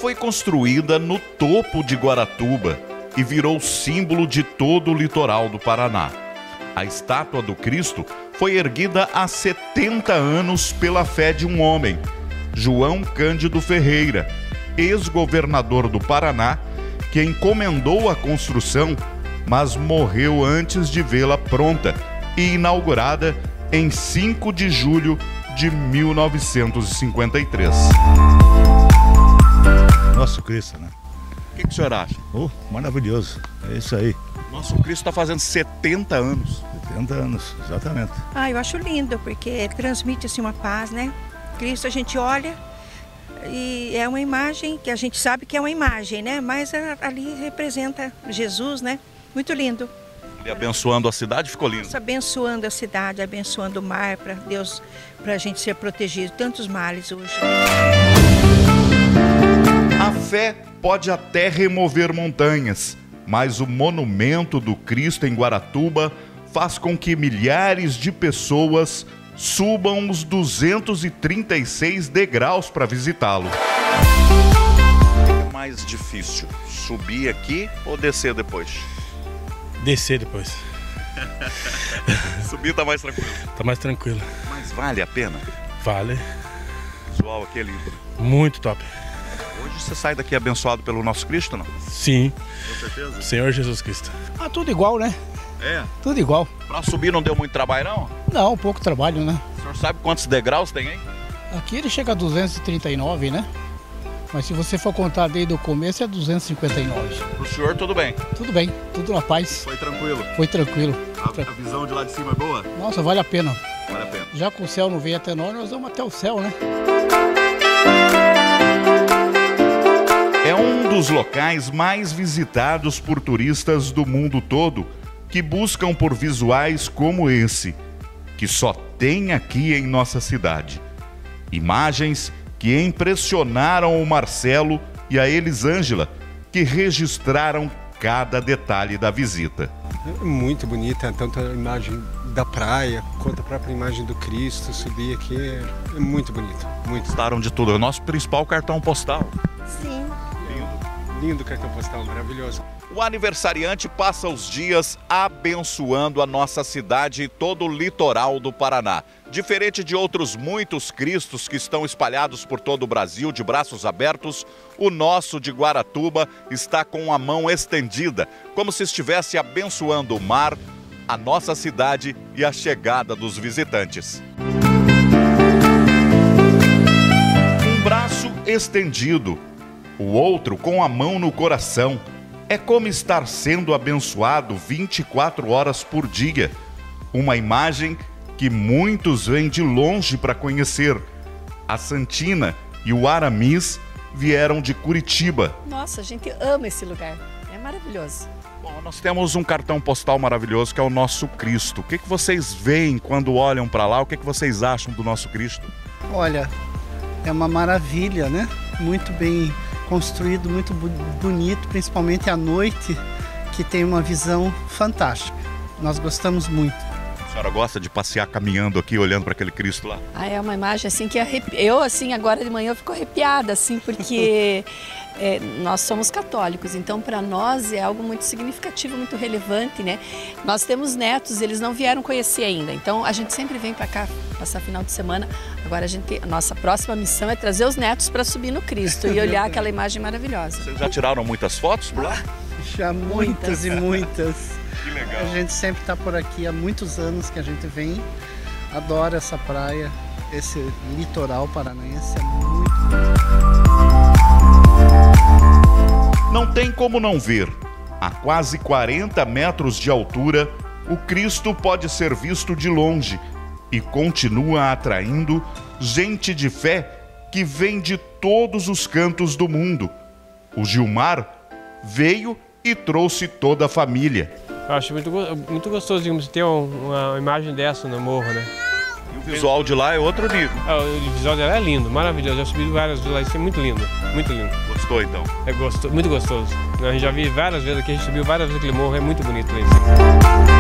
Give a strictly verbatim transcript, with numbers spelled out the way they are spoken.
foi construída no topo de Guaratuba e virou símbolo de todo o litoral do Paraná. A estátua do Cristo foi erguida há setenta anos pela fé de um homem, João Cândido Ferreira, ex-governador do Paraná, que encomendou a construção, mas morreu antes de vê-la pronta e inaugurada em cinco de julho de mil novecentos e cinquenta e três. Nosso Cristo, né? O que, que o senhor acha? Oh, maravilhoso, é isso aí. Nosso Cristo está fazendo setenta anos. setenta anos, exatamente. Ah, eu acho lindo, porque transmite assim uma paz, né? Cristo a gente olha e é uma imagem que a gente sabe que é uma imagem, né? Mas ali representa Jesus, né? Muito lindo. E abençoando a cidade, ficou lindo. Abençoando a cidade, abençoando o mar, para Deus, para a gente ser protegido. Tantos males hoje. A fé pode até remover montanhas, mas o monumento do Cristo em Guaratuba faz com que milhares de pessoas subam os duzentos e trinta e seis degraus para visitá-lo. É mais difícil, subir aqui ou descer depois? Descer depois. Subir tá mais tranquilo. Tá mais tranquilo. Mas vale a pena? Vale. O visual aqui é lindo. Muito top. Hoje você sai daqui abençoado pelo nosso Cristo, não? Sim. Com certeza? Senhor Jesus Cristo. Ah, tudo igual, né? É? Tudo igual. Pra subir não deu muito trabalho, não? Não, pouco trabalho, né? O senhor sabe quantos degraus tem aí? Aqui ele chega a duzentos e trinta e nove, né? Mas se você for contar desde o começo é duzentos e cinquenta e nove. Pro senhor tudo bem? Tudo bem, tudo na paz. Foi tranquilo? Foi tranquilo. A, a visão de lá de cima é boa? Nossa, vale a pena. Vale a pena. Já que o céu não veio até nós, nós vamos até o céu, né? É um dos locais mais visitados por turistas do mundo todo que buscam por visuais como esse, que só tem aqui em nossa cidade. Imagens que impressionaram o Marcelo e a Elisângela, que registraram cada detalhe da visita. É muito bonita, tanto a imagem da praia quanto a própria imagem do Cristo. Subir aqui é, é muito bonito. Muito. Gostaram de tudo. É o nosso principal cartão postal. Sim. Lindo, lindo cartão postal, maravilhoso. O aniversariante passa os dias abençoando a nossa cidade e todo o litoral do Paraná. Diferente de outros muitos cristos que estão espalhados por todo o Brasil de braços abertos, o nosso de Guaratuba está com a mão estendida, como se estivesse abençoando o mar, a nossa cidade e a chegada dos visitantes. Um braço estendido, o outro com a mão no coração. É como estar sendo abençoado vinte e quatro horas por dia. Uma imagem que muitos vêm de longe para conhecer. A Santina e o Aramis vieram de Curitiba. Nossa, a gente ama esse lugar. É maravilhoso. Bom, nós temos um cartão postal maravilhoso que é o nosso Cristo. O que, que vocês veem quando olham para lá? O que, que vocês acham do nosso Cristo? Olha, é uma maravilha, né? Muito bem construído, muito bonito, principalmente à noite, que tem uma visão fantástica. Nós gostamos muito. A senhora gosta de passear caminhando aqui, olhando para aquele Cristo lá? Ah, é uma imagem assim que arrepia. Eu, assim, agora de manhã eu fico arrepiada, assim, porque é, nós somos católicos, então para nós é algo muito significativo, muito relevante, né? Nós temos netos, eles não vieram conhecer ainda, então a gente sempre vem para cá passar final de semana. Agora a gente, a nossa próxima missão é trazer os netos para subir no Cristo e olhar aquela imagem maravilhosa. Vocês já tiraram muitas fotos por lá? Já muitas e muitas. Que legal. A gente sempre está por aqui há muitos anos que a gente vem, adora essa praia, esse litoral paranaense é muito bonito. Não tem como não ver. A quase quarenta metros de altura, o Cristo pode ser visto de longe e continua atraindo gente de fé que vem de todos os cantos do mundo. O Gilmar veio e trouxe toda a família. Eu acho muito, muito gostoso, digamos, ter uma imagem dessa no morro, né? E o visual de lá é outro nível. É, o visual dela é lindo, maravilhoso. Eu subi várias vezes lá, isso é muito lindo, muito lindo. Gostou então? É gostoso, muito gostoso. A gente já vi várias vezes aqui, a gente subiu várias vezes aquele morro, é muito bonito lá em cima.